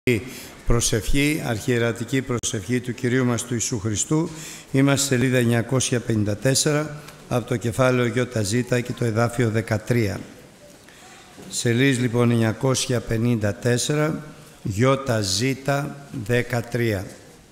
Προσευχή, αρχιερατική προσευχή του Κυρίου μας του Ιησού Χριστού. Είμαστε σελίδα 954 από το κεφάλαιο ΙΖ και το εδάφιο 13. Σελίδα λοιπόν 954, ΙΖ 13.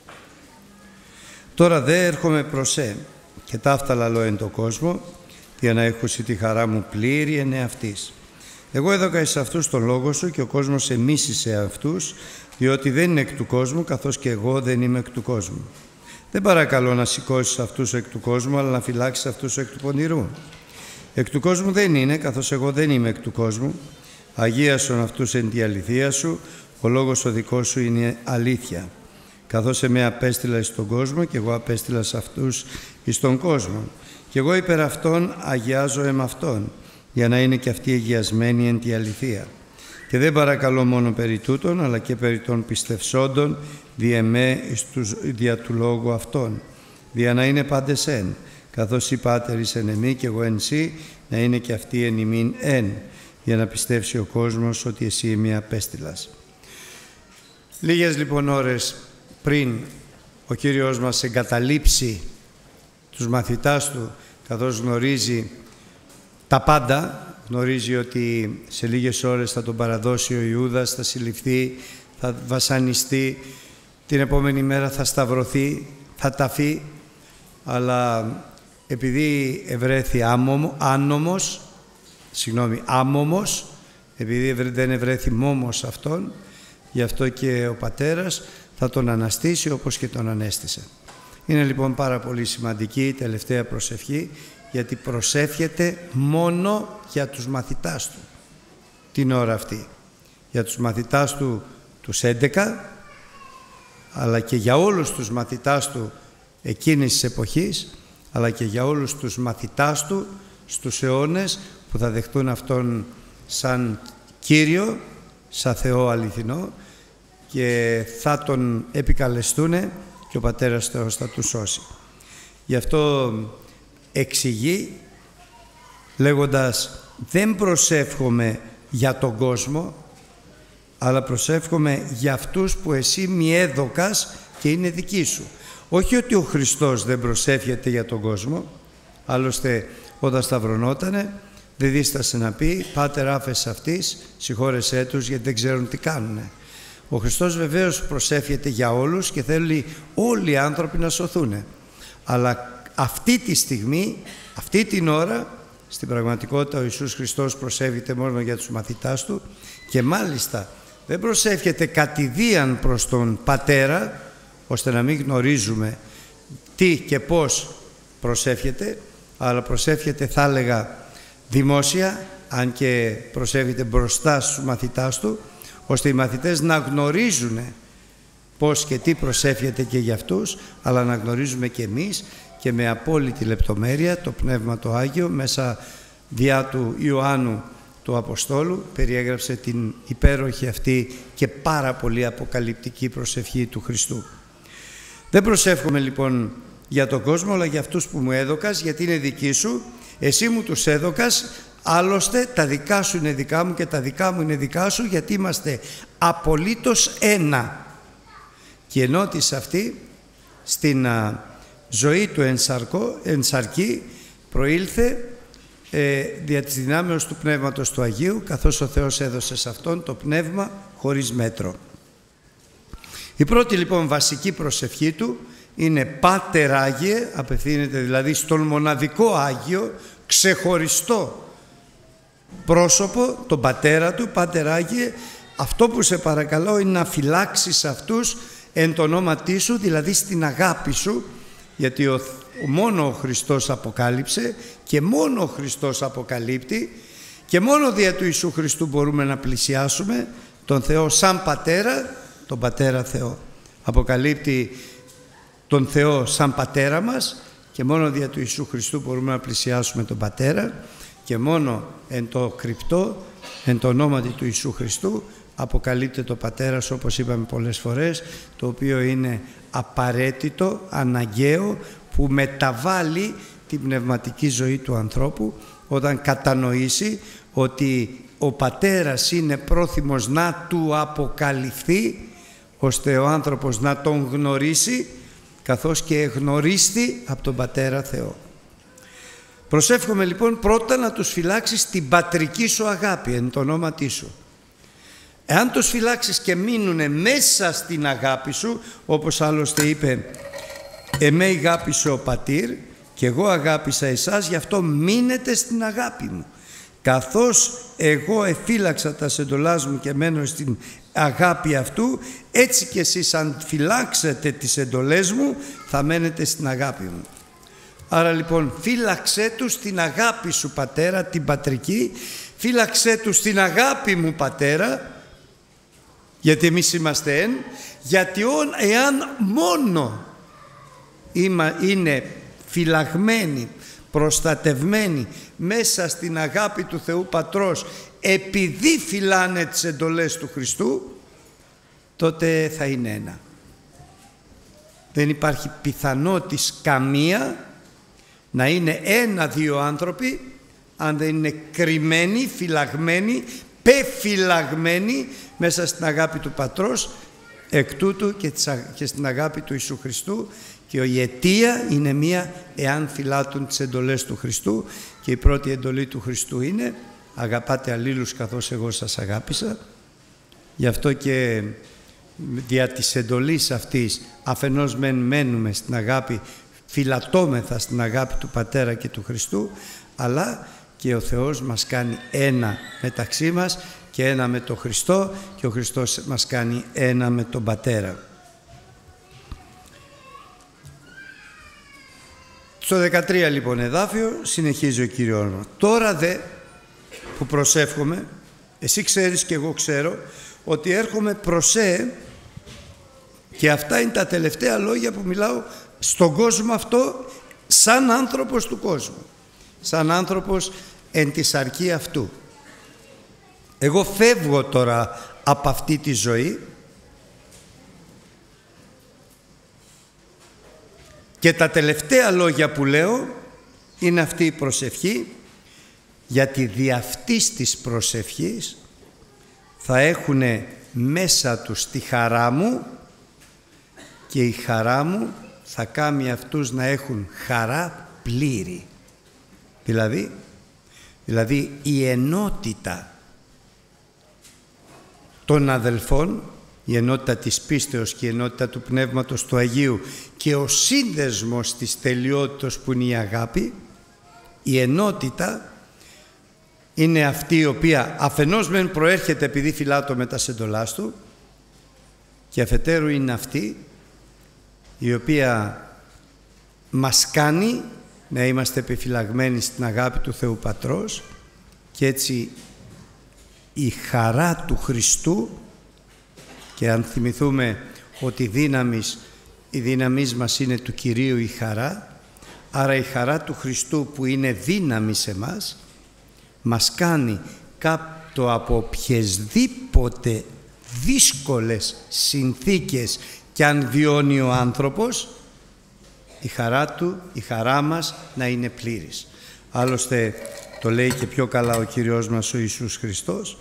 Τώρα δε έρχομαι προσέ και ταύτα λαλώ εν το κόσμο, για να έχουσι τη χαρά μου πλήρη εν εαυτής. Εγώ έδωκα εις αυτούς τον λόγο σου και ο κόσμος εμίσησε αυτούς, διότι δεν είναι εκ του κόσμου, καθώς και εγώ δεν είμαι εκ του κόσμου. Δεν παρακαλώ να σηκώσεις αυτούς εκ του κόσμου, αλλά να φυλάξεις αυτούς εκ του πονηρού. Εκ του κόσμου δεν είναι, καθώς εγώ δεν είμαι εκ του κόσμου. Αγίασον αυτούς εν τη αληθεία σου, ο λόγος ο δικός σου είναι αλήθεια. Καθώς εμέ απέστειλα εις τον κόσμο και εγώ απέστειλα σε αυτούς εις τον κόσμο. Και εγώ υπέρ αυτών αγιάζω εμ αυτών, για να είναι και αυτοί αγιασμένοι εν τη αληθεία. Και δεν παρακαλώ μόνο περί τούτων, αλλά και περί των πιστευσόντων δια του λόγου αυτών, δια να είναι πάντες εν, καθώς οι πάτερεις εν εμεί και εγώ εν σύ, να είναι και αυτοί εν ημίν εν, για να πιστεύσει ο κόσμος ότι εσύ με απέστειλας. Λίγες λοιπόν ώρες πριν ο Κύριος μας εγκαταλείψει τους μαθητάς Του, καθώς γνωρίζει τα πάντα, γνωρίζει ότι σε λίγες ώρες θα τον παραδώσει ο Ιούδας, θα συλληφθεί, θα βασανιστεί, την επόμενη μέρα θα σταυρωθεί, θα ταφεί, αλλά επειδή ευρέθη άμωμος, επειδή δεν ευρέθη μόμος αυτόν, γι' αυτό και ο Πατέρας θα τον αναστήσει όπως και τον ανέστησε. Είναι λοιπόν πάρα πολύ σημαντική η τελευταία προσευχή, γιατί προσεύχεται μόνο για τους μαθητάς Του την ώρα αυτή. Για τους μαθητάς Του τους 11, αλλά και για όλους τους μαθητάς Του εκείνης της εποχής, αλλά και για όλους τους μαθητάς Του στους αιώνες που θα δεχτούν Αυτόν σαν Κύριο, σαν Θεό αληθινό, και θα Τον επικαλεστούν και ο Πατέρας Θεός θα τους σώσει. Γι' αυτό εξηγεί λέγοντας, δεν προσεύχομαι για τον κόσμο, αλλά προσεύχομαι για αυτούς που εσύ μη έδωκας και είναι δικοί σου. Όχι ότι ο Χριστός δεν προσεύχεται για τον κόσμο, άλλωστε όταν σταυρωνότανε δεν δίστασε να πει, Πάτερ άφες αυτής, συγχώρεσέ τους γιατί δεν ξέρουν τι κάνουνε. Ο Χριστός βεβαίως προσεύχεται για όλους και θέλει όλοι οι άνθρωποι να σωθούν. Αλλά αυτή τη στιγμή, αυτή την ώρα, στην πραγματικότητα ο Ιησούς Χριστός προσεύχεται μόνο για τους μαθητάς Του και μάλιστα δεν προσεύχεται κατηδίαν προς τον Πατέρα, ώστε να μην γνωρίζουμε τι και πώς προσεύχεται, αλλά προσεύχεται, θα έλεγα, δημόσια, αν και προσεύχεται μπροστά στους μαθητάς Του, ώστε οι μαθητές να γνωρίζουν πώς και τι προσεύχεται και για αυτούς, αλλά να γνωρίζουμε και εμείς και με απόλυτη λεπτομέρεια το Πνεύμα το Άγιο μέσα διά του Ιωάννου του Αποστόλου περιέγραψε την υπέροχη αυτή και πάρα πολύ αποκαλυπτική προσευχή του Χριστού. Δεν προσεύχομαι λοιπόν για τον κόσμο, αλλά για αυτούς που μου έδωκας, γιατί είναι δικοί σου, εσύ μου τους έδωκας, άλλωστε τα δικά σου είναι δικά μου και τα δικά μου είναι δικά σου, γιατί είμαστε απολύτως ένα. Και ενότης αυτή στην ζωή του ενσαρκή προήλθε δια της δυνάμεως του Πνεύματος του Αγίου, καθώς ο Θεός έδωσε σε Αυτόν το Πνεύμα χωρίς μέτρο. Η πρώτη λοιπόν βασική προσευχή Του είναι Πάτερ Άγιε, απευθύνεται δηλαδή στον μοναδικό Άγιο, ξεχωριστό πρόσωπο, τον Πατέρα Του. Πάτερ Άγιε, αυτό που σε παρακαλώ είναι να φυλάξεις αυτούς εν το ονόματί Σου, δηλαδή στην αγάπη Σου, γιατί μόνο ο Χριστός αποκάλυψε και μόνο ο Χριστός αποκαλύπτει και μόνο δια του Ιησού Χριστού μπορούμε να πλησιάσουμε τον Θεό σαν Πατέρα, τον Πατέρα Θεό. Αποκαλύπτει τον Θεό σαν Πατέρα μας και μόνο δια του Ιησού Χριστού μπορούμε να πλησιάσουμε τον Πατέρα και μόνο εν το κρυπτό, εν το ονόματι του Ιησού Χριστού αποκαλύπτει το Πατέρας, όπως είπαμε πολλές φορές, το οποίο είναι απαραίτητο, αναγκαίο, που μεταβάλλει την πνευματική ζωή του ανθρώπου όταν κατανοήσει ότι ο Πατέρας είναι πρόθυμος να του αποκαλυφθεί ώστε ο άνθρωπος να τον γνωρίσει, καθώς και εγνωρίστη από τον Πατέρα Θεό. Προσεύχομαι λοιπόν πρώτα να τους φυλάξεις την πατρική σου αγάπη εν το ονόματί σου. Εάν τους φυλάξεις και μείνουνε μέσα στην αγάπη σου, όπως άλλωστε είπε «Εμέ αγάπησε ο πατήρ και εγώ αγάπησα εσάς, γι' αυτό μείνετε στην αγάπη μου. Καθώς εγώ εφύλαξα τα εντολάς μου και μένω στην αγάπη αυτού, έτσι και εσείς αν φυλάξετε τις εντολές μου θα μένετε στην αγάπη μου». Άρα λοιπόν φύλαξέ τους την αγάπη σου Πατέρα, την πατρική, φύλαξέ τους την αγάπη μου Πατέρα, γιατί εμείς είμαστε εν, γιατί εάν μόνο είναι φυλαγμένοι, προστατευμένοι μέσα στην αγάπη του Θεού Πατρός, επειδή φυλάνε τις εντολές του Χριστού, τότε θα είναι ένα. Δεν υπάρχει πιθανότης καμία να είναι ένα-δύο άνθρωποι, αν δεν είναι κρυμμένοι, φυλαγμένοι, πεφυλαγμένοι μέσα στην αγάπη του Πατρός, εκ τούτου και στην αγάπη του Ιησού Χριστού, και η αιτία είναι μία, εάν φυλάτουν τις εντολές του Χριστού, και η πρώτη εντολή του Χριστού είναι αγαπάτε αλλήλους καθώς εγώ σας αγάπησα. Γι' αυτό και δια της εντολής αυτής αφενός μένουμε στην αγάπη, φυλατώμεθα στην αγάπη του Πατέρα και του Χριστού, αλλά και ο Θεός μας κάνει ένα μεταξύ μας και ένα με τον Χριστό, και ο Χριστός μας κάνει ένα με τον Πατέρα. Στο 13 λοιπόν εδάφιο συνεχίζει ο Κύριος μας. Τώρα δε που προσεύχομαι, εσύ ξέρεις και εγώ ξέρω ότι έρχομαι προσέ, και αυτά είναι τα τελευταία λόγια που μιλάω στον κόσμο αυτό, σαν άνθρωπος του κόσμου, σαν άνθρωπος εν τη σαρκή αυτού. Εγώ φεύγω τώρα από αυτή τη ζωή και τα τελευταία λόγια που λέω είναι αυτή η προσευχή, γιατί δι' αυτής της προσευχής θα έχουν μέσα τους τη χαρά μου, και η χαρά μου θα κάνει αυτούς να έχουν χαρά πλήρη. Δηλαδή η ενότητα των αδελφών, η ενότητα της πίστεως και η ενότητα του Πνεύματος του Αγίου και ο σύνδεσμος της τελειότητας που είναι η αγάπη, η ενότητα είναι αυτή η οποία αφενός μεν προέρχεται επειδή φυλάτω με τα εντολάς του, και αφετέρου είναι αυτή η οποία μας κάνει να είμαστε επιφυλαγμένοι στην αγάπη του Θεού Πατρός, και έτσι η χαρά του Χριστού, και αν θυμηθούμε ότι η δύναμη μας είναι του Κυρίου η χαρά, άρα η χαρά του Χριστού που είναι δύναμη σε μας κάνει κάτω από οποιασδήποτε δύσκολες συνθήκες και αν βιώνει ο άνθρωπος, η χαρά του, η χαρά μας να είναι πλήρης. Άλλωστε το λέει και πιο καλά ο Κύριος μας ο Ιησούς Χριστός.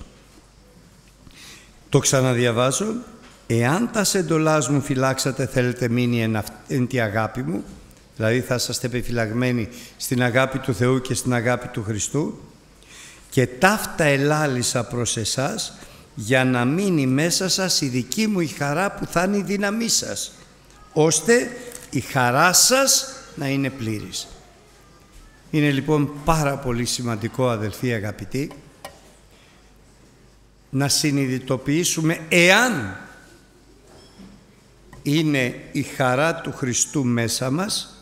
Το ξαναδιαβάζω. Εάν τα εντολάς μου φυλάξατε θέλετε μείνει εν τη αγάπη μου, δηλαδή θα είσαστε επιφυλαγμένοι στην αγάπη του Θεού και στην αγάπη του Χριστού, και ταύτα ελάλησα προς εσάς, για να μείνει μέσα σας η δική μου η χαρά που θα είναι η δύναμή σας, ώστε η χαρά σας να είναι πλήρης. Είναι λοιπόν πάρα πολύ σημαντικό, αδελφοί αγαπητοί, να συνειδητοποιήσουμε εάν είναι η χαρά του Χριστού μέσα μας,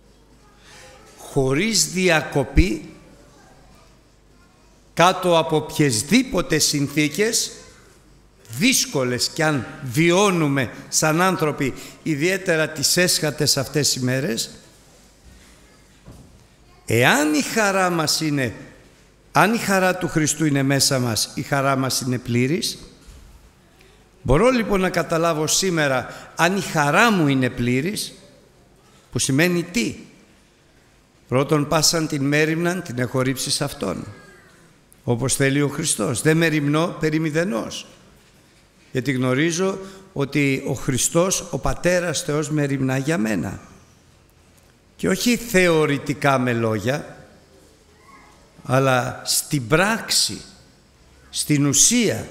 χωρίς διακοπή, κάτω από οποιασδήποτε συνθήκες δύσκολες κι αν βιώνουμε σαν άνθρωποι, ιδιαίτερα τις έσχατες αυτές οι μέρες, εάν η χαρά μας είναι, αν η χαρά του Χριστού είναι μέσα μας, η χαρά μας είναι πλήρης. Μπορώ λοιπόν να καταλάβω σήμερα αν η χαρά μου είναι πλήρης, που σημαίνει τι? Πρώτον, πάσαν την μέριμναν την έχω ρίψει σε Αυτόν, όπως θέλει ο Χριστός. Δεν μεριμνώ περί μηδενός. Γιατί γνωρίζω ότι ο Χριστός, ο Πατέρας Θεός, μεριμνά για μένα. Και όχι θεωρητικά με λόγια, αλλά στην πράξη, στην ουσία.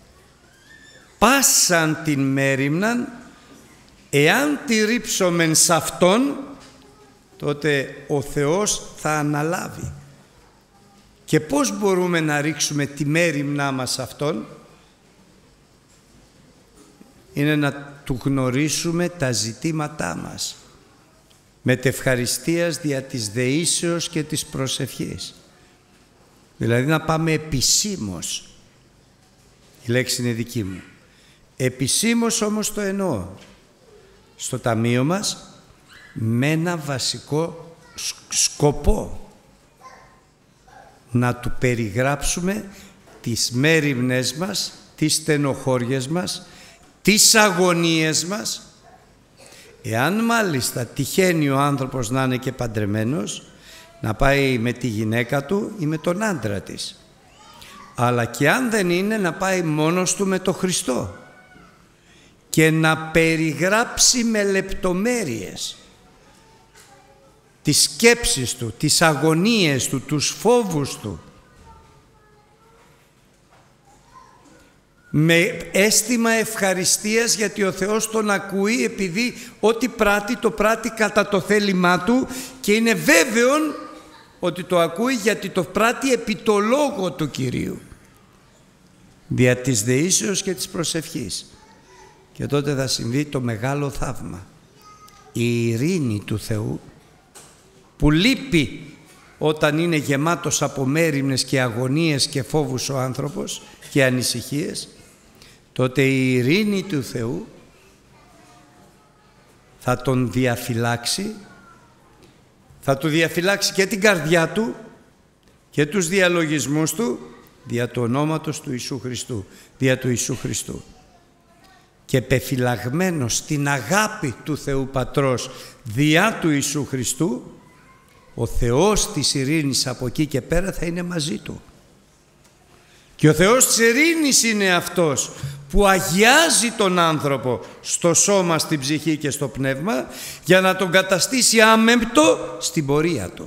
Πάσαν την μέριμναν, εάν τη ρίψομεν σ' Αυτόν, τότε ο Θεός θα αναλάβει. Και πώς μπορούμε να ρίξουμε τη μέριμνά μας σε Αυτόν? Είναι να Του γνωρίσουμε τα ζητήματά μας, μετευχαριστίας δια της δεήσεως και της προσευχής. Δηλαδή να πάμε επισήμως. Η λέξη είναι δική μου. Επισήμως όμως το εννοώ. Στο ταμείο μας με ένα βασικό σκοπό. Να Του περιγράψουμε τις μέριμνες μας, τις στενοχώριες μας, τις αγωνίες μας. Εάν μάλιστα τυχαίνει ο άνθρωπος να είναι και παντρεμένος, να πάει με τη γυναίκα του ή με τον άντρα της. Αλλά και αν δεν είναι, να πάει μόνος του με τον Χριστό και να περιγράψει με λεπτομέρειες τις σκέψεις του, τις αγωνίες του, τους φόβους του, με αίσθημα ευχαριστίας, γιατί ο Θεός τον ακούει, επειδή ό,τι πράττει το πράττει κατά το θέλημά Του και είναι βέβαιον ότι το ακούει, γιατί το πράττει επί το λόγο του Κυρίου, δια της δεήσεως και της προσευχής. Και τότε θα συμβεί το μεγάλο θαύμα. Η ειρήνη του Θεού, που λείπει όταν είναι γεμάτος από μέριμνες και αγωνίες και φόβους ο άνθρωπος και ανησυχίες, τότε η ειρήνη του Θεού θα τον διαφυλάξει, θα του διαφυλάξει και την καρδιά του και τους διαλογισμούς του, δια του ονόματος του Ιησού Χριστού, δια του Ιησού Χριστού. Και πεφυλαγμένος στην αγάπη του Θεού Πατρός, διά του Ιησού Χριστού, ο Θεός της ειρήνης από εκεί και πέρα θα είναι μαζί του. Και ο Θεός της ειρήνης είναι Αυτός που αγιάζει τον άνθρωπο στο σώμα, στην ψυχή και στο πνεύμα, για να τον καταστήσει άμεμπτο στην πορεία του.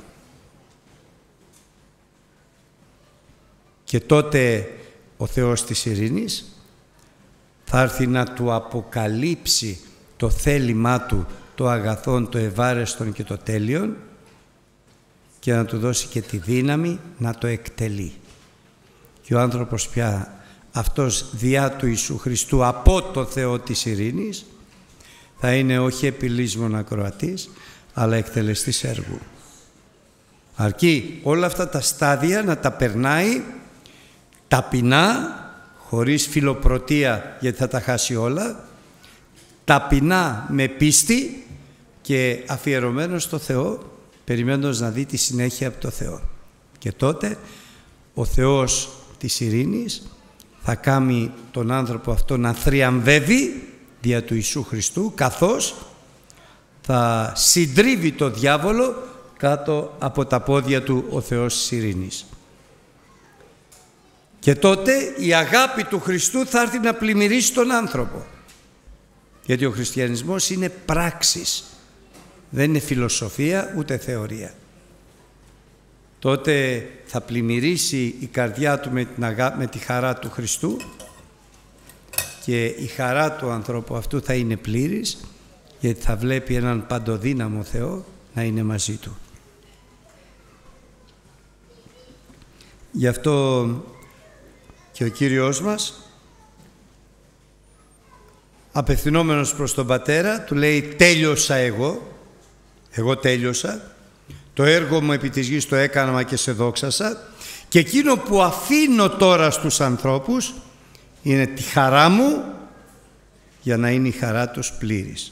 Και τότε ο Θεός της ειρήνης θα έρθει να του αποκαλύψει το θέλημά του, το αγαθόν, το ευάρεστον και το τέλειον, και να του δώσει και τη δύναμη να το εκτελεί. Και ο άνθρωπος πια αυτός διά του Ιησού Χριστού από το Θεό της ειρήνης θα είναι όχι επιλύσμον ακροατής, αλλά εκτελεστής έργου. Αρκεί όλα αυτά τα στάδια να τα περνάει ταπεινά, χωρίς φιλοπρωτεία, γιατί θα τα χάσει όλα, ταπεινά με πίστη και αφιερωμένος στο Θεό, περιμένοντας να δει τη συνέχεια από το Θεό. Και τότε ο Θεός της ειρήνης θα κάνει τον άνθρωπο αυτό να θριαμβεύει δια του Ιησού Χριστού, καθώς θα συντρίβει το διάβολο κάτω από τα πόδια του ο Θεός της ειρήνης. Και τότε η αγάπη του Χριστού θα έρθει να πλημμυρίσει τον άνθρωπο. Γιατί ο χριστιανισμός είναι πράξης. Δεν είναι φιλοσοφία ούτε θεωρία. Τότε θα πλημμυρίσει η καρδιά του με τη χαρά του Χριστού και η χαρά του ανθρώπου αυτού θα είναι πλήρης, γιατί θα βλέπει έναν παντοδύναμο Θεό να είναι μαζί του. Γι' αυτό και ο Κύριος μας, απευθυνόμενος προς τον Πατέρα, του λέει «Τέλειωσα εγώ τέλειωσα, το έργο μου επί της γης το έκανα και σε δόξασα, και εκείνο που αφήνω τώρα στους ανθρώπους είναι τη χαρά μου, για να είναι η χαρά τους πλήρης».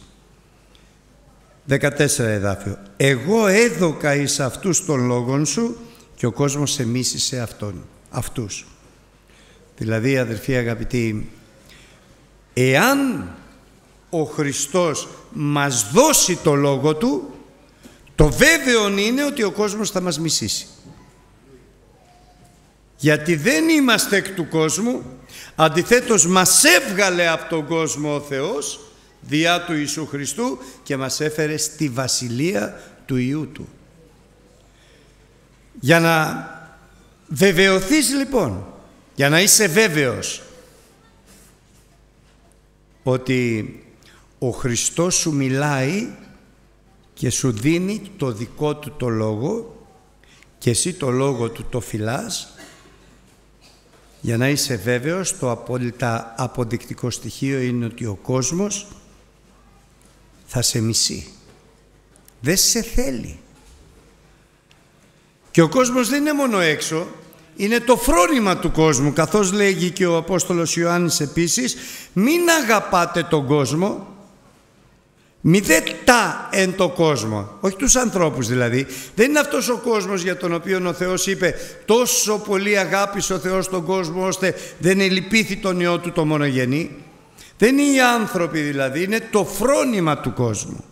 14 εδάφιο. «Εγώ έδωκα εις αυτούς των λόγων σου και ο κόσμος εμίσησε αυτούς». Δηλαδή, αδελφοί αγαπητοί, εάν ο Χριστός μας δώσει το λόγο Του, το βέβαιο είναι ότι ο κόσμος θα μας μισήσει. Γιατί δεν είμαστε εκ του κόσμου, αντιθέτως μας έβγαλε από τον κόσμο ο Θεός διά του Ιησού Χριστού και μας έφερε στη βασιλεία του Υιού Του. Για να βεβαιωθείς λοιπόν, για να είσαι βέβαιος ότι ο Χριστός σου μιλάει και σου δίνει το δικό Του το λόγο και εσύ το λόγο Του το φυλάς, για να είσαι βέβαιος, το απόλυτα αποδεικτικό στοιχείο είναι ότι ο κόσμος θα σε μισεί. Δεν σε θέλει. Και ο κόσμος δεν είναι μόνο έξω, είναι το φρόνημα του κόσμου, καθώς λέγει και ο Απόστολος Ιωάννης επίσης, μην αγαπάτε τον κόσμο, μη δε τα εν το κόσμο, όχι τους ανθρώπους δηλαδή. Δεν είναι αυτός ο κόσμος για τον οποίο ο Θεός είπε τόσο πολύ αγάπησε ο Θεός τον κόσμο ώστε δεν ελυπήθη τον Υιό Του το μονογενή. Δεν είναι οι άνθρωποι δηλαδή, είναι το φρόνημα του κόσμου.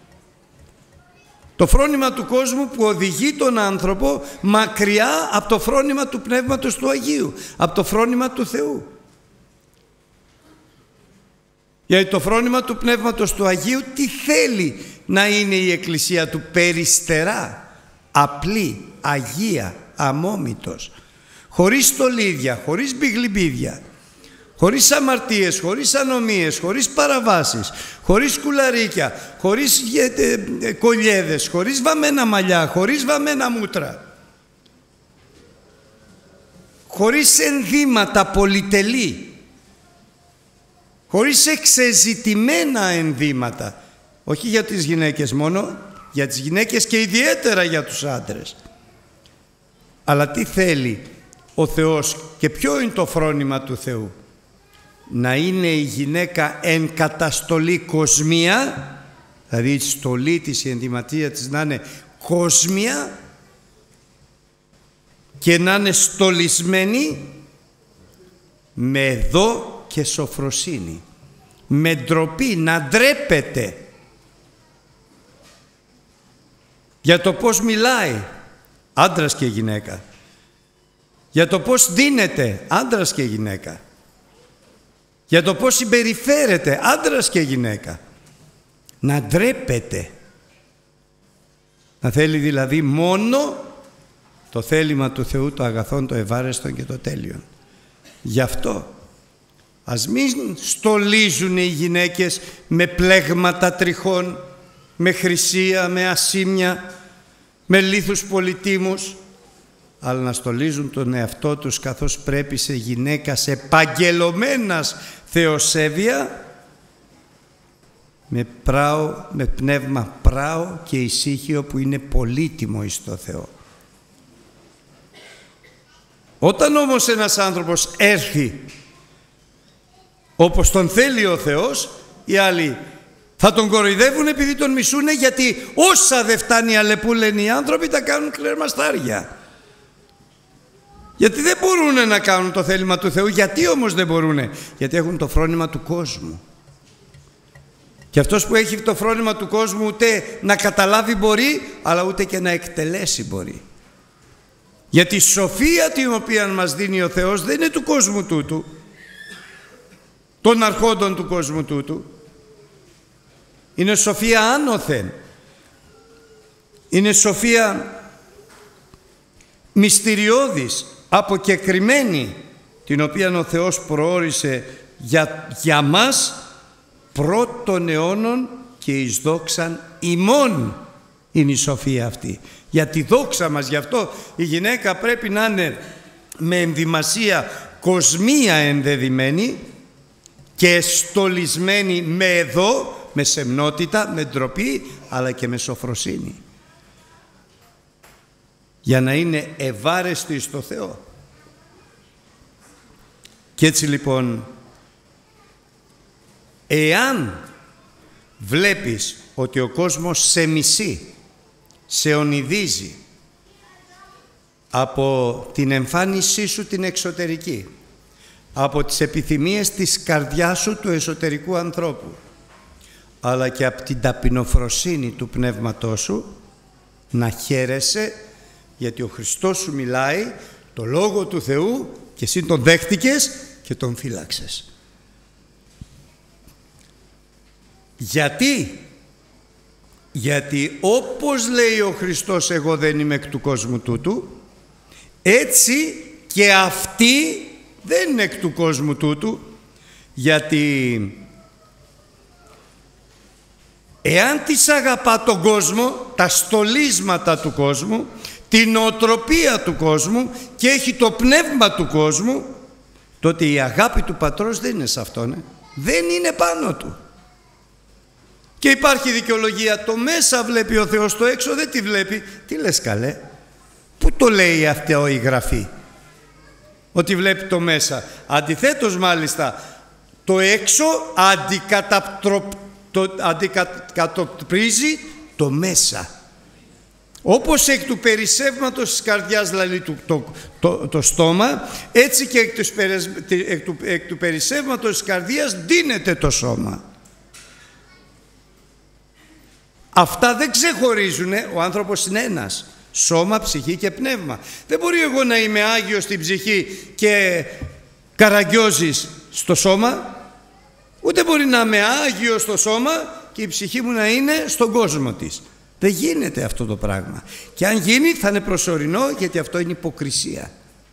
Το φρόνημα του κόσμου που οδηγεί τον άνθρωπο μακριά από το φρόνημα του Πνεύματος του Αγίου, από το φρόνημα του Θεού. Γιατί το φρόνημα του Πνεύματος του Αγίου τι θέλει να είναι η Εκκλησία Του? Περιστερά, απλή, αγία, αμόμητος, χωρίς στολίδια, χωρίς μπιγλιμπίδια, χωρίς αμαρτίες, χωρίς ανομίες, χωρίς παραβάσεις, χωρίς κουλαρίκια, χωρίς κολιέδες, χωρίς βαμμένα μαλλιά, χωρίς βαμμένα μούτρα, χωρίς ενδύματα πολυτελή, χωρίς εξεζητημένα ενδύματα, όχι για τις γυναίκες μόνο, για τις γυναίκες και ιδιαίτερα για τους άντρες. Αλλά τι θέλει ο Θεός και ποιο είναι το φρόνημα του Θεού? Να είναι η γυναίκα εν καταστολή κοσμία, δηλαδή η στολή της, η ενδυματία της να είναι κόσμια και να είναι στολισμένη με δό και σοφροσύνη, με ντροπή, να ντρέπεται για το πώς μιλάει, άντρας και γυναίκα, για το πώς δίνεται, άντρας και γυναίκα, για το πώς συμπεριφέρεται, άντρας και γυναίκα, να ντρέπεται, να θέλει δηλαδή μόνο το θέλημα του Θεού, το αγαθόν, το ευάρεστον και το τέλειον. Γι' αυτό ας μην στολίζουν οι γυναίκες με πλέγματα τριχών, με χρυσία, με ασήμια, με λίθους πολυτίμους, αλλά να στολίζουν τον εαυτό τους καθώς πρέπει σε γυναίκας επαγγελωμένας θεοσέβεια, με πνεύμα πράο και ησύχιο που είναι πολύτιμο εις το Θεό. Όταν όμως ένας άνθρωπος έρθει όπως τον θέλει ο Θεός, οι άλλοι θα τον κοροϊδεύουν επειδή τον μισούνε, γιατί όσα δεν φτάνει αλεπού, λένε οι άνθρωποι, τα κάνουν κλερμαστάρια. Γιατί δεν μπορούν να κάνουν το θέλημα του Θεού. Γιατί όμως δεν μπορούν? Γιατί έχουν το φρόνημα του κόσμου. Και αυτός που έχει το φρόνημα του κόσμου ούτε να καταλάβει μπορεί, αλλά ούτε και να εκτελέσει μπορεί. Γιατί η σοφία την οποία μας δίνει ο Θεός δεν είναι του κόσμου τούτου, των αρχόντων του κόσμου τούτου. Είναι σοφία άνωθεν. Είναι σοφία μυστηριώδης, αποκεκριμένη, την οποία ο Θεός προόρισε για μας πρώτων αιώνων και εις δόξαν ημών είναι η σοφία αυτή. Για τη δόξα μας. Γι' αυτό η γυναίκα πρέπει να είναι με ενδυμασία κοσμία ενδεδειμένη και στολισμένη με εδώ, με σεμνότητα, με ντροπή, αλλά και με σοφροσύνη, για να είναι ευάρεστη στο Θεό. Και έτσι λοιπόν, εάν βλέπεις ότι ο κόσμος σε μισεί, σε ονειδίζει από την εμφάνισή σου την εξωτερική, από τις επιθυμίες της καρδιάς σου του εσωτερικού ανθρώπου, αλλά και από την ταπεινοφροσύνη του πνεύματός σου, να χαίρεσαι, γιατί ο Χριστός σου μιλάει, το Λόγο του Θεού και εσύ τον δέχτηκες και τον φύλαξες. Γιατί όπως λέει ο Χριστός, εγώ δεν είμαι εκ του κόσμου τούτου, έτσι και αυτοί δεν είναι εκ του κόσμου τούτου, γιατί εάν τις αγαπά τον κόσμο, τα στολίσματα του κόσμου, την οτροπία του κόσμου και έχει το πνεύμα του κόσμου, τότε η αγάπη του Πατρός δεν είναι σε αυτόν, δεν είναι πάνω του. Και υπάρχει δικαιολογία, το μέσα βλέπει ο Θεός, το έξω δεν τη βλέπει. Τι λες καλέ, πού το λέει αυτό η Γραφή, ότι βλέπει το μέσα? Αντιθέτως μάλιστα, το έξω αντικατοπτρίζει το μέσα. Όπως εκ του περισσεύματος της καρδιάς δηλαδή το στόμα, έτσι και εκ του περισσεύματος της καρδιάς δίνεται το σώμα. Αυτά δεν ξεχωρίζουν, ο άνθρωπος είναι ένας. Σώμα, ψυχή και πνεύμα. Δεν μπορεί εγώ να είμαι Άγιος στην ψυχή και Καραγκιόζης στο σώμα. Ούτε μπορεί να είμαι Άγιος στο σώμα και η ψυχή μου να είναι στον κόσμο της. Δεν γίνεται αυτό το πράγμα. Και αν γίνει θα είναι προσωρινό, γιατί αυτό είναι υποκρισία.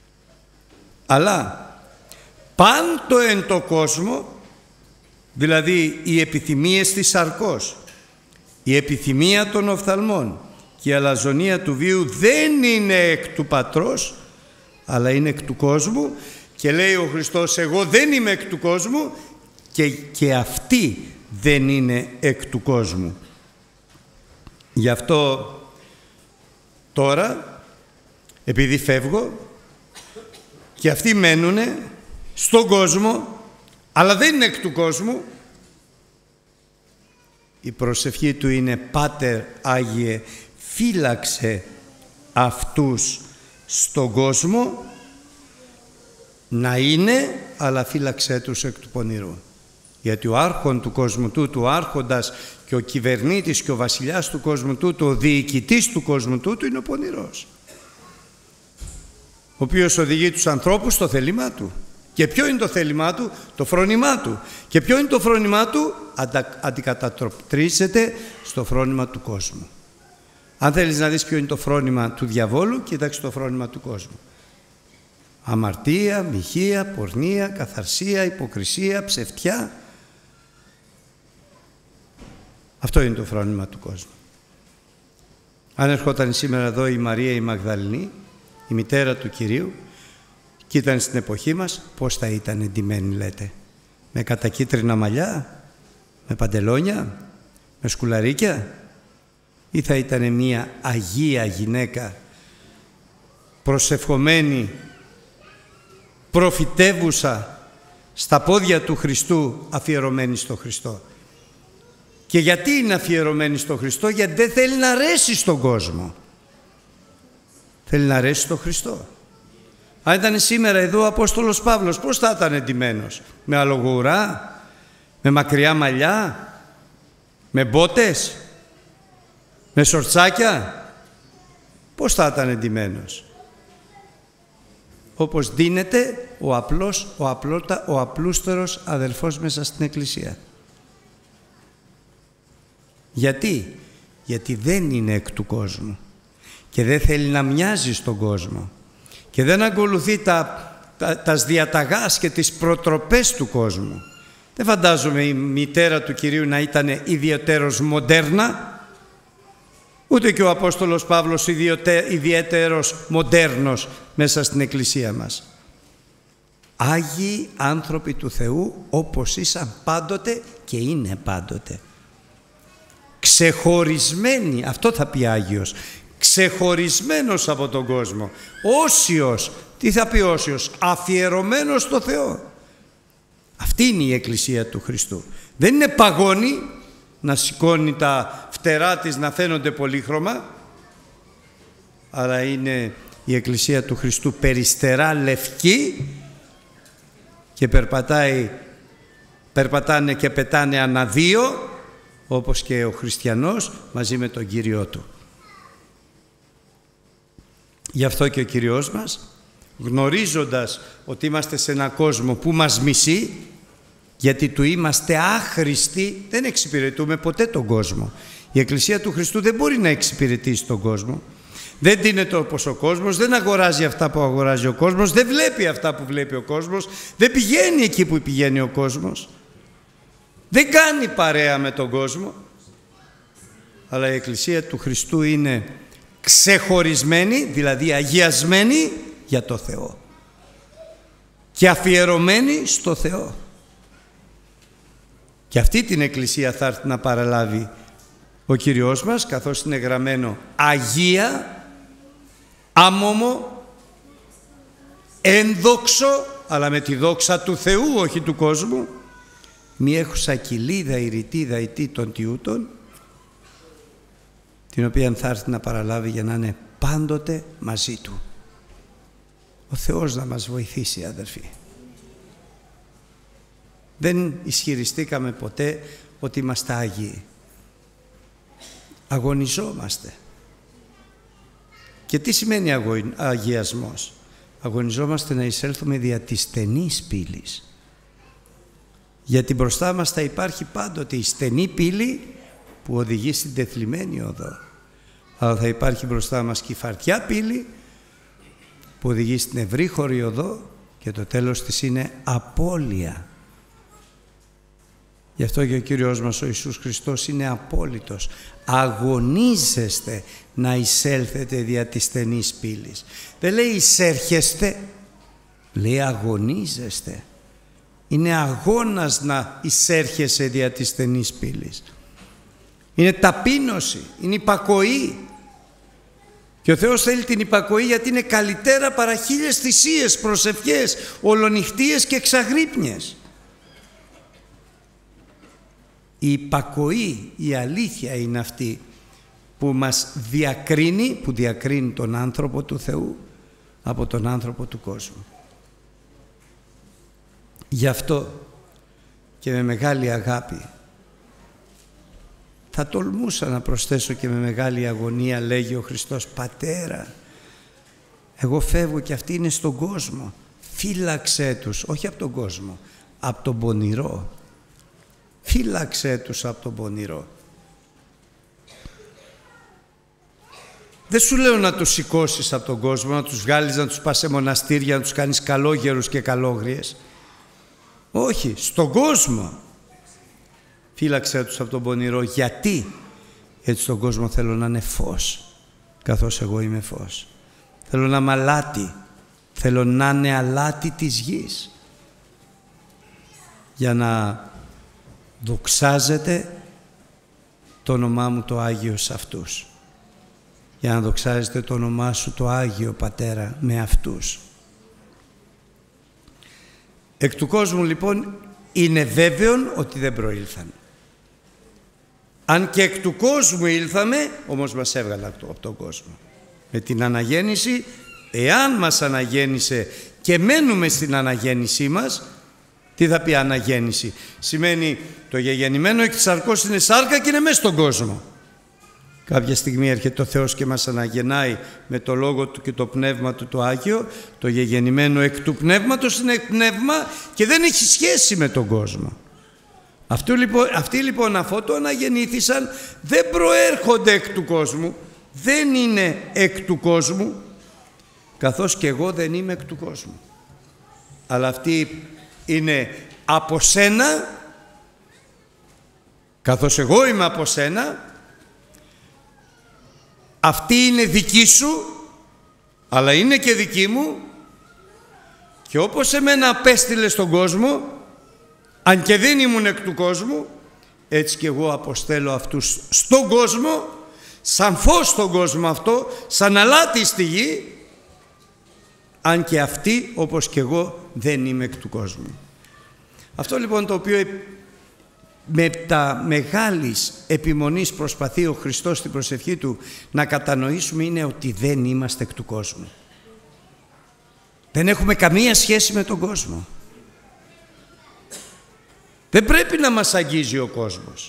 Αλλά πάντο εν το κόσμο, δηλαδή οι επιθυμίες της σαρκός, η επιθυμία των οφθαλμών και η αλαζονία του βίου δεν είναι εκ του Πατρός, αλλά είναι εκ του κόσμου. Και λέει ο Χριστός, εγώ δεν είμαι εκ του κόσμου και αυτοί δεν είναι εκ του κόσμου. Γι' αυτό τώρα, επειδή φεύγω και αυτοί μένουνε στον κόσμο, αλλά δεν είναι εκ του κόσμου, η προσευχή του είναι, Πάτερ Άγιε, φύλαξε αυτούς στον κόσμο να είναι, αλλά φύλαξέ τους εκ του πονηρού. Γιατί ο άρχον του κόσμου τούτου, ο άρχοντας και ο κυβερνήτης και ο βασιλιάς του κόσμου τούτου, ο διοικητής του κόσμου τούτου είναι ο πονηρός, ο οποίος οδηγεί τους ανθρώπους στο θέλημά του. Και ποιο είναι το θέλημά του? Το φρόνημά του. Και ποιο είναι το φρόνημά του? Αντικατατροπτρίζεται στο φρόνημα του κόσμου. Αν θέλεις να δεις ποιο είναι το φρόνημα του διαβόλου, κοίταξε το φρόνημα του κόσμου. Αμαρτία, μοιχεία, πορνεία, καθαρσία, υποκρισία, ψευτιά. Αυτό είναι το φρόνημα του κόσμου. Αν ερχόταν σήμερα εδώ η Μαρία η Μαγδαληνή, η μητέρα του Κυρίου, και ήταν στην εποχή μας, πώς θα ήταν εντυμένη λέτε? Με κατακίτρινα μαλλιά, με παντελόνια, με σκουλαρίκια, ή θα ήταν μια αγία γυναίκα, προσευχομένη, προφητεύουσα στα πόδια του Χριστού, αφιερωμένη στο Χριστό? Και γιατί είναι αφιερωμένη στο Χριστό? Γιατί δεν θέλει να αρέσει στον κόσμο. Θέλει να αρέσει στον Χριστό. Αν ήταν σήμερα εδώ ο Απόστολος Παύλος, πώς θα ήταν εντυμένος? Με αλογουρά, με μακριά μαλλιά, με μπότες, με σορτσάκια? Πώς θα ήταν εντυμένος? Όπως δίνεται ο απλούστερος αδελφός μέσα στην Εκκλησία. Γιατί? Γιατί δεν είναι εκ του κόσμου και δεν θέλει να μοιάζει στον κόσμο και δεν ακολουθεί τα διαταγάς και τις προτροπές του κόσμου. Δεν φαντάζομαι η μητέρα του Κυρίου να ήταν ιδιαίτερος μοντέρνα, ούτε και ο Απόστολος Παύλος ιδιαίτερος μοντέρνος μέσα στην Εκκλησία μας. Άγιοι άνθρωποι του Θεού, όπως ήσαν πάντοτε και είναι πάντοτε. Ξεχωρισμένοι, αυτό θα πει Άγιος, ξεχωρισμένος από τον κόσμο, όσιος. Τι θα πει όσιος? Αφιερωμένος στο Θεό. Αυτή είναι η Εκκλησία του Χριστού. Δεν είναι παγώνη να σηκώνει τα φτερά της να φαίνονται πολύχρωμα, αλλά είναι η Εκκλησία του Χριστού περιστερά λευκή και περπατάνε και πετάνε ανά δύο, όπως και ο χριστιανός μαζί με τον Κύριό του. Γι' αυτό και ο Κύριος μας γνωρίζοντας ότι είμαστε σε έναν κόσμο που μας μισεί, γιατί του είμαστε άχρηστοι, δεν εξυπηρετούμε ποτέ τον κόσμο. Η Εκκλησία του Χριστού δεν μπορεί να εξυπηρετήσει τον κόσμο. Δεν δίνεται όπως ο κόσμος, δεν αγοράζει αυτά που αγοράζει ο κόσμος, δεν βλέπει αυτά που βλέπει ο κόσμος, δεν πηγαίνει εκεί που πηγαίνει ο κόσμος, δεν κάνει παρέα με τον κόσμο. Αλλά η Εκκλησία του Χριστού είναι ξεχωρισμένη, δηλαδή αγιασμένη για το Θεό και αφιερωμένη στο Θεό. Και αυτή την Εκκλησία θα έρθει να παραλάβει ο Κύριος μας, καθώς είναι γραμμένο Αγία, άμωμο, ένδοξο, αλλά με τη δόξα του Θεού, όχι του κόσμου, μη έχουσα κοιλίδα ηρητίδα ητή των τιούτων, την οποία θα έρθει να παραλάβει για να είναι πάντοτε μαζί Του. Ο Θεός να μας βοηθήσει, αδερφοί. Δεν ισχυριστήκαμε ποτέ ότι είμαστε Άγιοι. Αγωνιζόμαστε. Και τι σημαίνει αγιασμός? Αγωνιζόμαστε να εισέλθουμε δια της στενής πύλης. Γιατί μπροστά μας θα υπάρχει πάντοτε η στενή πύλη που οδηγεί στην τεθλιμμένη οδό. Αλλά θα υπάρχει μπροστά μας και η φαρτιά πύλη που οδηγεί στην ευρύχωρη οδό και το τέλος της είναι απώλεια. Γι' αυτό και ο Κύριος μας ο Ιησούς Χριστός είναι απόλυτος. Αγωνίζεστε να εισέλθετε δια της στενής πύλης. Δεν λέει εισέρχεστε, λέει αγωνίζεστε. Είναι αγώνας να εισέρχεσαι δια της στενής πύλης. Είναι ταπείνωση, είναι υπακοή. Και ο Θεός θέλει την υπακοή γιατί είναι καλύτερα παρά 1000 θυσίες, προσευχές, ολονυχτίες και εξαγρύπνιες. Η υπακοή, η αλήθεια είναι αυτή που μας διακρίνει, που διακρίνει τον άνθρωπο του Θεού από τον άνθρωπο του κόσμου. Γι' αυτό και με μεγάλη αγάπη θα τολμούσα να προσθέσω και με μεγάλη αγωνία, λέγει ο Χριστός, Πατέρα, εγώ φεύγω και αυτοί είναι στον κόσμο, φύλαξέ τους, όχι από τον κόσμο, από τον πονηρό. Φύλαξέ τους από τον πονηρό. Δεν σου λέω να τους σηκώσεις από τον κόσμο, να τους βγάλεις, να τους πας σε μοναστήρια, να τους κάνεις καλόγερους και καλόγριες. Όχι, στον κόσμο. Φύλαξέ τους από τον πονηρό. Γιατί? Γιατί στον κόσμο θέλω να είναι φως, καθώς εγώ είμαι φως. Θέλω να είμαι αλάτι. Θέλω να είναι αλάτι της γης. Για να δοξάζεται το όνομά μου το Άγιο σε αυτούς. Για να δοξάζεται το όνομά σου το Άγιο Πατέρα με αυτούς. Εκ του κόσμου λοιπόν είναι βέβαιον ότι δεν προήλθαν. Αν και εκ του κόσμου ήλθαμε, όμως μας έβγαλε από τον κόσμο. Με την αναγέννηση, εάν μας αναγέννησε και μένουμε στην αναγέννησή μας, τι θα πει αναγέννηση? Σημαίνει το γεγεννημένο έχει σαρκώσει είναι σάρκα και είναι μέσα στον κόσμο. Κάποια στιγμή έρχεται ο Θεός και μας αναγεννάει με το Λόγο Του και το Πνεύμα Του το Άγιο. Το γεγεννημένο εκ του Πνεύματος είναι πνεύμα και δεν έχει σχέση με τον κόσμο. Αυτοί λοιπόν αφότου αναγεννήθησαν δεν προέρχονται εκ του κόσμου, δεν είναι εκ του κόσμου, καθώς και εγώ δεν είμαι εκ του κόσμου. Αλλά αυτοί είναι από σένα, καθώς εγώ είμαι από σένα. Αυτή είναι δική σου, αλλά είναι και δική μου, και όπως εμένα απέστειλε στον κόσμο, αν και δεν ήμουν εκ του κόσμου, έτσι και εγώ αποστέλω αυτούς στον κόσμο, σαν φως στον κόσμο αυτό, σαν αλάτι στη γη, αν και αυτοί όπως και εγώ δεν είμαι εκ του κόσμου. Αυτό λοιπόν το οποίο με τα μεγάλης επιμονής προσπαθεί ο Χριστός στην προσευχή Του να κατανοήσουμε είναι ότι δεν είμαστε εκ του κόσμου. Δεν έχουμε καμία σχέση με τον κόσμο. Δεν πρέπει να μας αγγίζει ο κόσμος.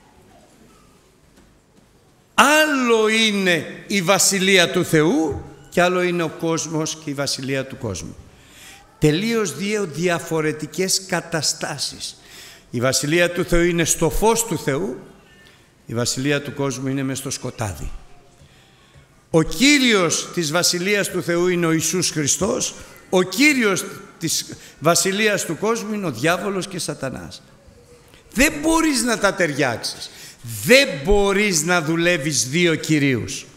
Άλλο είναι η Βασιλεία του Θεού και άλλο είναι ο κόσμος και η βασιλεία του κόσμου. Τελείως δύο διαφορετικές καταστάσεις. Η βασιλεία του Θεού είναι στο φως του Θεού, η βασιλεία του κόσμου είναι μες στο σκοτάδι. Ο Κύριος της βασιλείας του Θεού είναι ο Ιησούς Χριστός, ο Κύριος της βασιλείας του κόσμου είναι ο διάβολος και Σατανάς. Δεν μπορείς να τα ταιριάξεις. Δεν μπορείς να δουλεύεις δύο κυρίους.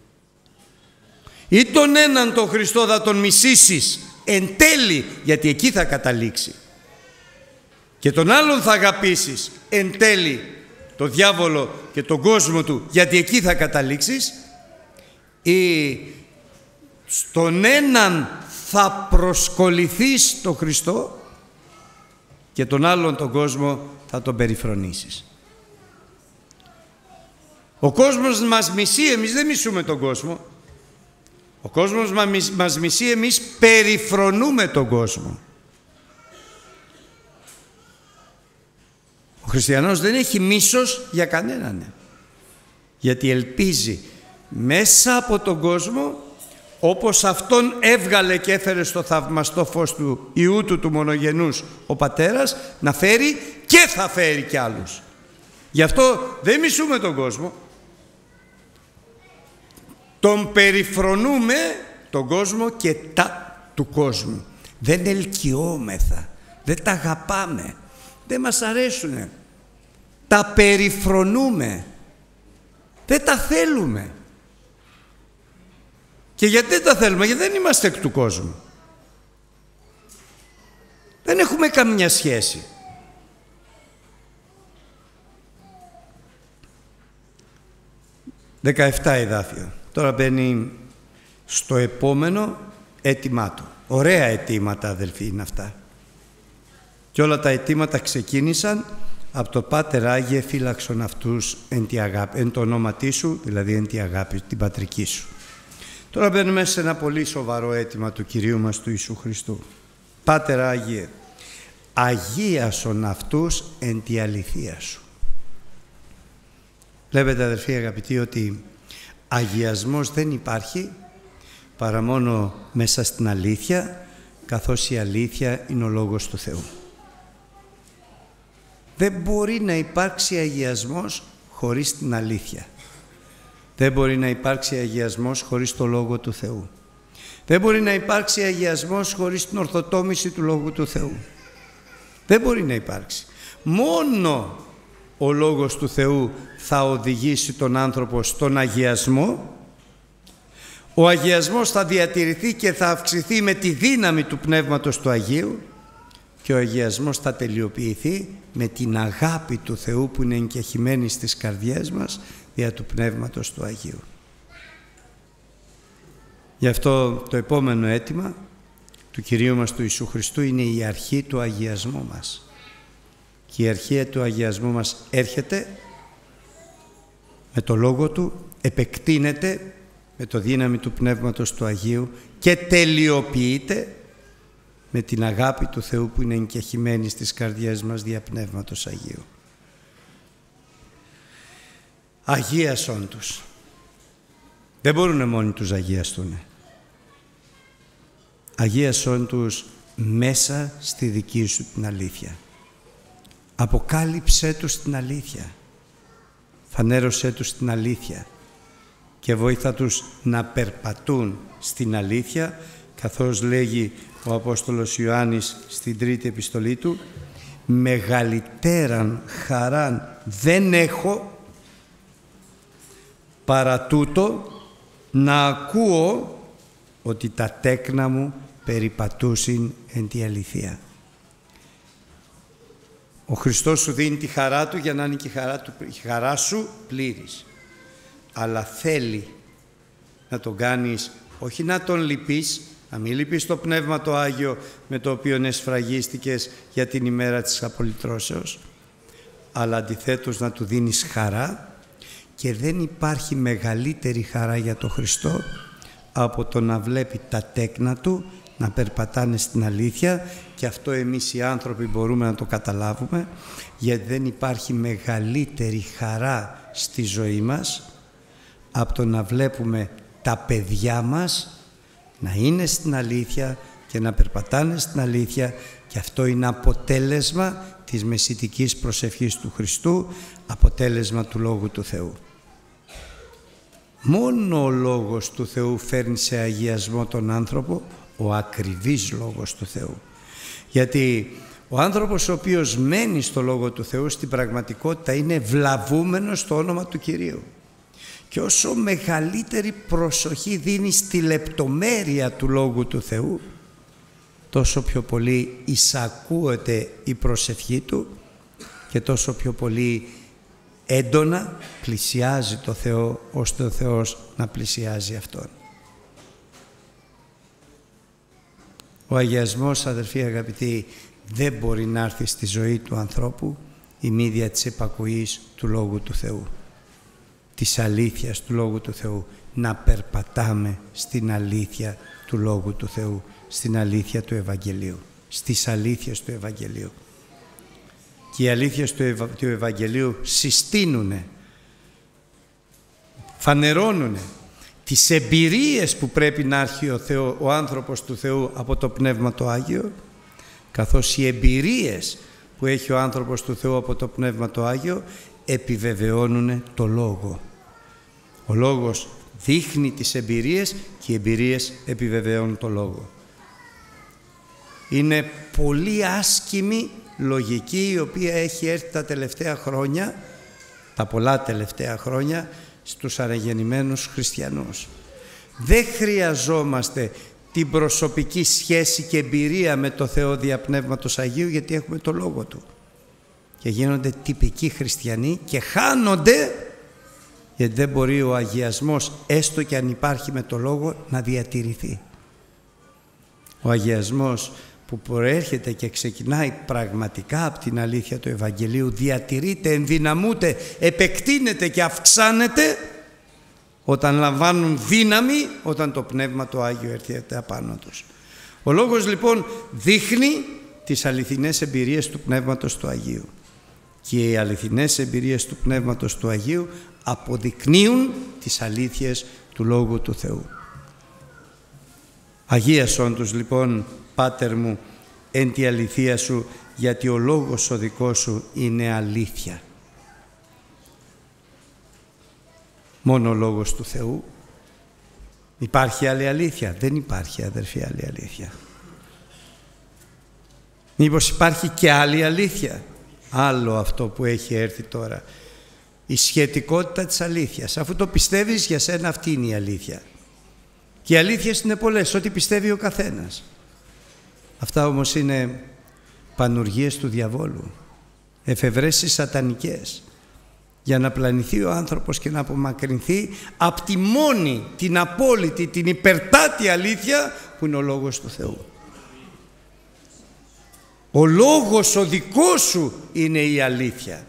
Ή τον έναν τον Χριστό θα τον μισήσεις εν τέλει, γιατί εκεί θα καταλήξει, και τον άλλον θα αγαπήσεις εν τέλει, το διάβολο και τον κόσμο του, γιατί εκεί θα καταλήξεις, ή στον έναν θα προσκοληθείς τον Χριστό και τον άλλον τον κόσμο θα τον περιφρονήσεις. Ο κόσμος μας μισεί, εμείς δεν μισούμε τον κόσμο. Ο κόσμος μας μισεί, εμείς περιφρονούμε τον κόσμο. Ο χριστιανός δεν έχει μίσος για κανέναν, γιατί ελπίζει μέσα από τον κόσμο, όπως αυτόν έβγαλε και έφερε στο θαυμαστό φως του Υιού του μονογενούς ο Πατέρας, να φέρει και θα φέρει κι άλλους. Γι' αυτό δεν μισούμε τον κόσμο. Τον περιφρονούμε τον κόσμο και τα του κόσμου. Δεν ελκυόμεθα, δεν τα αγαπάμε, δεν μας αρέσουνε. Τα περιφρονούμε, δεν τα θέλουμε. Και γιατί δεν τα θέλουμε? Γιατί δεν είμαστε εκ του κόσμου. Δεν έχουμε καμιά σχέση. «17 εδάφιο». Τώρα μπαίνει στο επόμενο αίτημά του. Ωραία αιτήματα, αδελφοί, είναι αυτά. Και όλα τα αιτήματα ξεκίνησαν από το «Πάτερ Άγιε φύλαξον αυτούς εν το ονόματί σου», δηλαδή εν τη αγάπη, την πατρική σου. Τώρα μπαίνουμε σε ένα πολύ σοβαρό αίτημα του Κυρίου μας του Ιησού Χριστού. «Πάτερ Άγιε, αγίασον αυτούς εν τη αληθεία σου». Βλέπετε, αδελφοί αγαπητοί, ότι αγιασμός δεν υπάρχει παρά μόνο μέσα στην αλήθεια, καθώς η αλήθεια είναι ο Λόγος του Θεού. Δεν μπορεί να υπάρξει αγιασμός χωρίς την αλήθεια. Δεν μπορεί να υπάρξει αγιασμός χωρίς το Λόγο του Θεού. Δεν μπορεί να υπάρξει αγιασμός χωρίς την ορθοτόμηση του Λόγου του Θεού. Δεν μπορεί να υπάρξει. Μόνο ο Λόγος του Θεού θα οδηγήσει τον άνθρωπο στον αγιασμό. Ο αγιασμός θα διατηρηθεί και θα αυξηθεί με τη δύναμη του Πνεύματος του Αγίου, και ο αγιασμός θα τελειοποιηθεί με την αγάπη του Θεού που είναι εγκεχημένη στις καρδιές μας δια του Πνεύματος του Αγίου. Γι' αυτό το επόμενο αίτημα του Κυρίου μας του Ιησού Χριστού είναι η αρχή του αγιασμού μας. Και η αρχή του αγιασμού μας έρχεται με το Λόγο Του, επεκτείνεται με το δύναμη του Πνεύματος του Αγίου και τελειοποιείται με την αγάπη του Θεού που είναι εγκεχημένη στις καρδιές μας δια Πνεύματος Αγίου. Αγίασον τους. Δεν μπορούν μόνοι τους αγιαστούν. Αγίασον τους μέσα στη δική σου την αλήθεια. Αποκάλυψέ τους την αλήθεια. Φανέρωσέ τους την αλήθεια και βοήθα τους να περπατούν στην αλήθεια, καθώς λέγει ο Απόστολος Ιωάννης στην τρίτη επιστολή του, «Μεγαλύτεραν χαράν δεν έχω παρά τούτο να ακούω ότι τα τέκνα μου περιπατούσιν εν τη αληθεία». Ο Χριστός σου δίνει τη χαρά Του για να είναι και η χαρά σου πλήρης. Αλλά θέλει να τον κάνεις, όχι να τον λυπείς, να μην λυπείς το Πνεύμα το Άγιο με το οποίο εσφραγίστηκες για την ημέρα της απολυτρώσεως, αλλά αντιθέτως να Του δίνεις χαρά, και δεν υπάρχει μεγαλύτερη χαρά για τον Χριστό από το να βλέπει τα τέκνα Του να περπατάνε στην αλήθεια, και αυτό εμείς οι άνθρωποι μπορούμε να το καταλάβουμε, γιατί δεν υπάρχει μεγαλύτερη χαρά στη ζωή μας από το να βλέπουμε τα παιδιά μας να είναι στην αλήθεια και να περπατάνε στην αλήθεια, και αυτό είναι αποτέλεσμα της μεσητικής προσευχής του Χριστού, αποτέλεσμα του Λόγου του Θεού. Μόνο ο Λόγος του Θεού φέρνει σε αγιασμό τον άνθρωπο, ο ακριβής Λόγος του Θεού. Γιατί ο άνθρωπος ο οποίος μένει στο Λόγο του Θεού στην πραγματικότητα είναι βλαβούμενος στο όνομα του Κυρίου. Και όσο μεγαλύτερη προσοχή δίνει στη λεπτομέρεια του Λόγου του Θεού, τόσο πιο πολύ εισακούεται η προσευχή του και τόσο πιο πολύ έντονα πλησιάζει το Θεό, ώστε ο Θεός να πλησιάζει Αυτόν. Ο αγιασμός, αδερφοί αγαπητοί, δεν μπορεί να έρθει στη ζωή του ανθρώπου η μύδια της επακοής του Λόγου του Θεού, της αλήθειας του Λόγου του Θεού, να περπατάμε στην αλήθεια του Λόγου του Θεού, στην αλήθεια του Ευαγγελίου, στις αλήθειες του Ευαγγελίου. Και οι αλήθειες του Ευαγγελίου συστήνουνε, φανερώνουνε τις εμπειρίες που πρέπει να έχει ο άνθρωπος του Θεού από το Πνεύμα το Άγιο, καθώς οι εμπειρίες που έχει ο άνθρωπος του Θεού από το Πνεύμα το Άγιο επιβεβαιώνουν το Λόγο. Ο Λόγος δείχνει τις εμπειρίες και οι εμπειρίες επιβεβαιώνουν το Λόγο. Είναι πολύ άσκημη λογική η οποία έχει έρθει τα τελευταία χρόνια, τα πολλά τελευταία χρόνια, στους αναγεννημένους χριστιανούς. Δεν χρειαζόμαστε την προσωπική σχέση και εμπειρία με το Θεό δια Πνεύματος Αγίου, γιατί έχουμε το Λόγο Του. Και γίνονται τυπικοί χριστιανοί και χάνονται, γιατί δεν μπορεί ο αγιασμός, έστω και αν υπάρχει με το Λόγο, να διατηρηθεί. Ο αγιασμός που προέρχεται και ξεκινάει πραγματικά από την αλήθεια του Ευαγγελίου διατηρείται, ενδυναμούται, επεκτείνεται και αυξάνεται όταν λαμβάνουν δύναμη, όταν το Πνεύμα το Άγιο έρχεται απάνω τους. Ο Λόγος λοιπόν δείχνει τις αληθινές εμπειρίες του Πνεύματος του Αγίου, και οι αληθινές εμπειρίες του Πνεύματος του Αγίου αποδεικνύουν τις αλήθειες του Λόγου του Θεού. Αγίασον τους λοιπόν, Πάτερ μου, εν τη αληθεία σου, γιατί ο Λόγος ο δικός σου είναι αλήθεια. Μόνο ο Λόγος του Θεού. Υπάρχει άλλη αλήθεια? Δεν υπάρχει, αδερφοί, άλλη αλήθεια. Μήπως υπάρχει και άλλη αλήθεια? Άλλο αυτό που έχει έρθει τώρα, η σχετικότητα της αλήθειας. Αφού το πιστεύεις, για σένα αυτή είναι η αλήθεια. Και οι αλήθειες είναι πολλές, ό,τι πιστεύει ο καθένας. Αυτά όμως είναι πανουργίες του διαβόλου, εφευρέσεις σατανικές, για να πλανηθεί ο άνθρωπος και να απομακρυνθεί από τη μόνη, την απόλυτη, την υπερτάτη αλήθεια που είναι ο Λόγος του Θεού. Ο Λόγος ο δικός σου είναι η αλήθεια.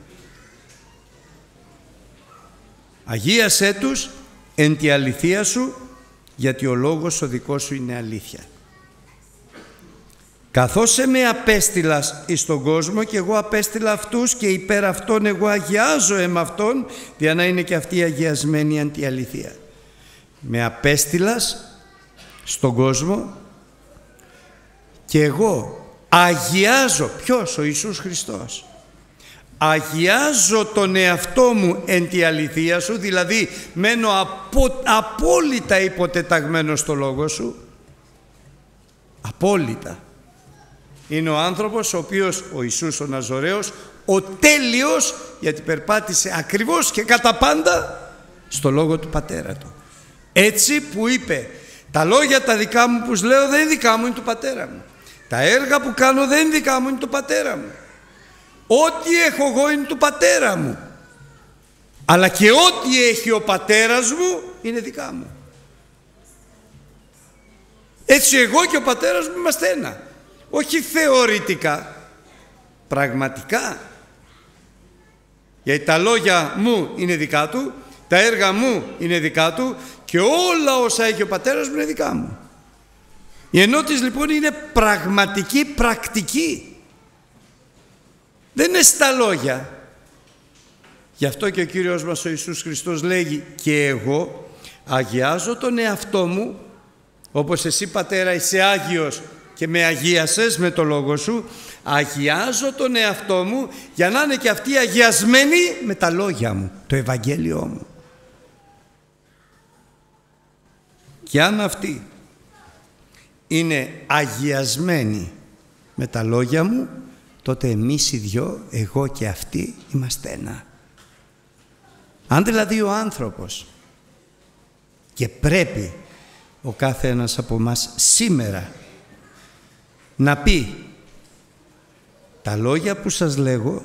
Αγίασέ τους εν τη αληθεία σου, γιατί ο Λόγος ο δικός σου είναι αλήθεια. Καθώς με απέστειλας εις τον κόσμο, και εγώ απέστειλα αυτούς, και υπέρ αυτών εγώ αγιάζω αυτόν, για να είναι και αυτοί αγιασμένοι εν τη αληθεία. Με απέστειλας στον κόσμο και εγώ αγιάζω. Ποιος? Ο Ιησούς Χριστός. Αγιάζω τον εαυτό μου εν τη αληθεία σου, δηλαδή μένω απόλυτα υποτεταγμένος στο Λόγο σου. Απόλυτα. Είναι ο άνθρωπος ο οποίος, ο Ιησούς ο Ναζωραίος, ο τέλειος, γιατί περπάτησε ακριβώς και κατά πάντα στο Λόγο του Πατέρα του. Έτσι που είπε, τα λόγια τα δικά μου που λέω δεν είναι δικά μου, είναι του Πατέρα μου. Τα έργα που κάνω δεν είναι δικά μου, είναι του Πατέρα μου. Ό,τι έχω εγώ είναι του Πατέρα μου. Αλλά και ό,τι έχει ο Πατέρας μου είναι δικά μου. Έτσι εγώ και ο Πατέρας μου είμαστε ένα. Όχι θεωρητικά, πραγματικά. Γιατί τα λόγια μου είναι δικά του, τα έργα μου είναι δικά του και όλα όσα έχει ο Πατέρας μου είναι δικά μου. Η ενότηση λοιπόν είναι πραγματική, πρακτική. Δεν είναι στα λόγια. Γι' αυτό και ο Κύριος μας ο Ιησούς Χριστός λέγει, και εγώ αγιάζω τον εαυτό μου Όπως εσύ Πατέρα είσαι Άγιος και με αγίασες με το λόγο σου, αγιάζω τον εαυτό μου για να είναι και αυτοί αγιασμένοι με τα λόγια μου, το Ευαγγέλιό μου. Και αν αυτοί είναι αγιασμένοι με τα λόγια μου, τότε εμείς οι δυο, εγώ και αυτοί, είμαστε ένα. Αν δηλαδή ο άνθρωπος, και πρέπει ο κάθε ένας από μας σήμερα να πει τα λόγια που σας λέγω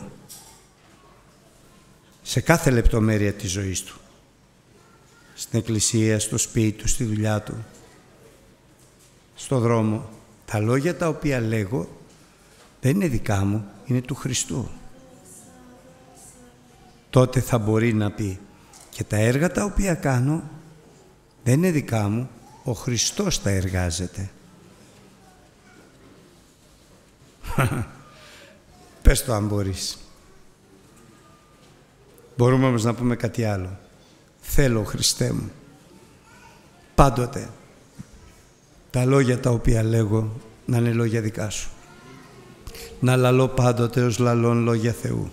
σε κάθε λεπτομέρεια της ζωής του, στην εκκλησία, στο σπίτι του, στη δουλειά του, στο δρόμο, τα λόγια τα οποία λέγω δεν είναι δικά μου, είναι του Χριστού. Τότε θα μπορεί να πει και τα έργα τα οποία κάνω δεν είναι δικά μου, ο Χριστός τα εργάζεται. Πες το αν μπορείς. Μπορούμε όμως να πούμε κάτι άλλο. Θέλω, Χριστέ μου, πάντοτε τα λόγια τα οποία λέγω να είναι λόγια δικά σου. Να λαλώ πάντοτε ως λαλών λόγια Θεού.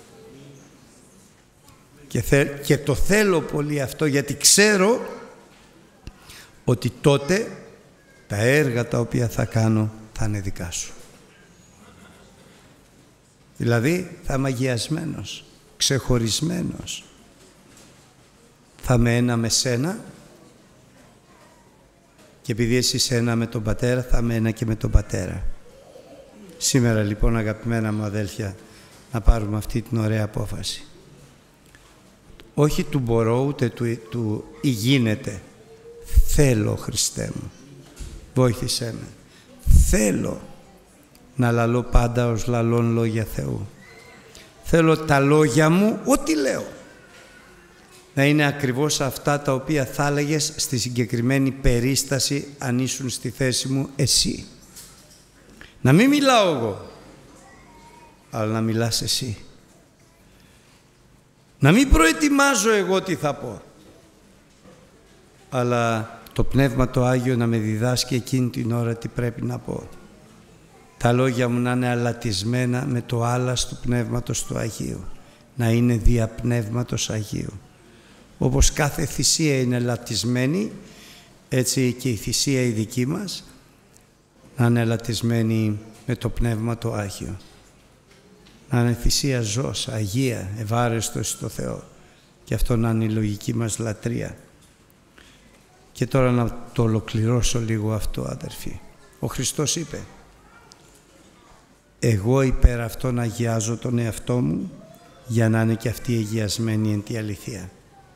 Και το θέλω πολύ αυτό, γιατί ξέρω ότι τότε τα έργα τα οποία θα κάνω θα είναι δικά σου. Δηλαδή θα είμαι αγιασμένος, ξεχωρισμένος. Θα είμαι ένα με σένα και επειδή εσύ είσαι ένα με τον Πατέρα, θα είμαι ένα και με τον Πατέρα. Σήμερα λοιπόν, αγαπημένα μου αδέλφια, να πάρουμε αυτή την ωραία απόφαση. Όχι του μπορώ, ούτε του ή γίνεται. Θέλω, Χριστέ μου, βοήθησέ με. Θέλω να λαλώ πάντα ως λαλών λόγια Θεού. Θέλω τα λόγια μου, ό,τι λέω, να είναι ακριβώς αυτά τα οποία θα έλεγες στη συγκεκριμένη περίσταση αν ήσουν στη θέση μου εσύ. Να μην μιλάω εγώ, αλλά να μιλάς εσύ. Να μην προετοιμάζω εγώ τι θα πω, αλλά το Πνεύμα το Άγιο να με διδάσκει εκείνη την ώρα τι πρέπει να πω. Τα λόγια μου να είναι αλατισμένα με το άλας του Πνεύματος του Αγίου. Να είναι δια Πνεύματος Αγίου. Όπως κάθε θυσία είναι λατισμένη, έτσι και η θυσία η δική μας να είναι λατισμένη με το Πνεύμα το Άγιο. Να είναι θυσία ζώσα, αγία, ευάρεστος στο Θεό. Και αυτό να είναι η λογική μας λατρεία. Και τώρα να το ολοκληρώσω λίγο αυτό, αδερφοί. Ο Χριστός είπε, εγώ υπέρ αυτόν αγιάζω τον εαυτό μου για να είναι και αυτοί αγιασμένοι εν τη αληθεία.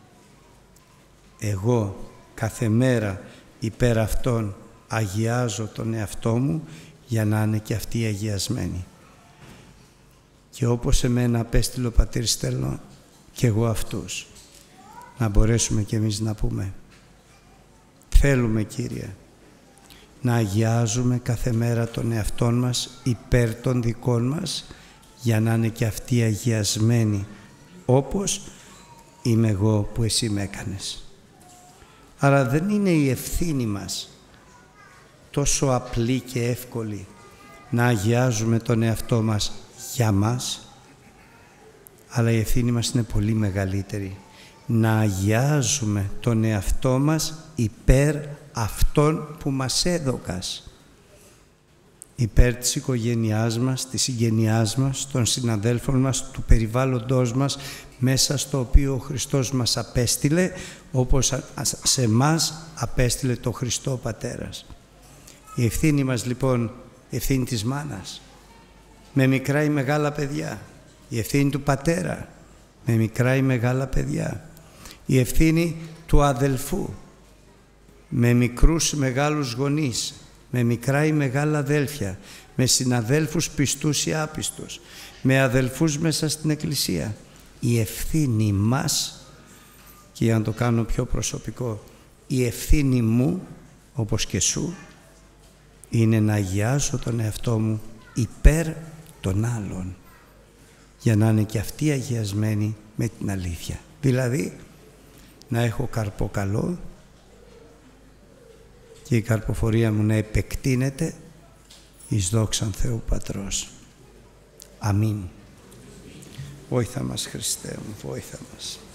Εγώ κάθε μέρα υπέρ αυτόν αγιάζω τον εαυτό μου για να είναι και αυτοί αγιασμένοι. Και όπως εμένα απέστειλε ο Πατήρ στέλνω και εγώ αυτούς. Να μπορέσουμε κι εμείς να πούμε, θέλουμε Κύριε να αγιάζουμε κάθε μέρα τον εαυτόν μας υπέρ των δικών μας για να είναι και αυτοί αγιασμένοι όπως είμαι εγώ που εσύ με έκανες. Άρα δεν είναι η ευθύνη μας τόσο απλή και εύκολη να αγιάζουμε τον εαυτό μας για μας, αλλά η ευθύνη μας είναι πολύ μεγαλύτερη. Να αγιάζουμε τον εαυτό μας υπέρ αυτών που μας έδωκας. Υπέρ της οικογένειάς μας, της συγγενειάς μας, των συναδέλφων μας, του περιβάλλοντός μας, μέσα στο οποίο ο Χριστός μας απέστειλε, όπως σε εμάς απέστειλε το Χριστό Πατέρας. Η ευθύνη μας λοιπόν, η ευθύνη της μάνας, με μικρά ή μεγάλα παιδιά. Η ευθύνη του πατέρα, με μικρά ή μεγάλα παιδιά. Η ευθύνη του αδελφού, με μικρούς ή μεγάλους γονείς, με μικρά ή μεγάλα αδέλφια, με συναδέλφους πιστούς ή άπιστους, με αδελφούς μέσα στην Εκκλησία. Η ευθύνη μας, και για να το κάνω πιο προσωπικό, η ευθύνη μου, όπως και σου, είναι να αγιάζω τον εαυτό μου υπέρ των άλλων, για να είναι και αυτοί αγιασμένοι με την αλήθεια. Δηλαδή, να έχω καρπό καλό και η καρποφορία μου να επεκτείνεται εις δόξαν Θεού Πατρός. Αμήν. Βόηθα μας, Χριστέ μου, βόηθα μας.